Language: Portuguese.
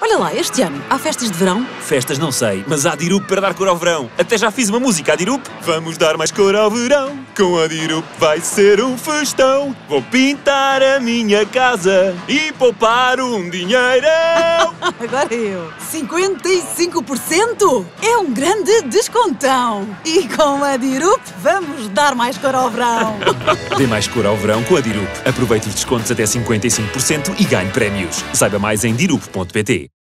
Olha lá, este ano há festas de verão? Festas não sei, mas há Dirup para dar cor ao verão. Até já fiz uma música à Dirup. Vamos dar mais cor ao verão. Com a Dirup vai ser um festão. Vou pintar a minha casa e poupar um dinheirão. Agora eu. 55%? É um grande descontão. E com a Dirup vamos dar mais cor ao verão. Dê mais cor ao verão com a Dirup. Aproveite os descontos até 55% e ganhe prémios. Saiba mais em dirup.pt.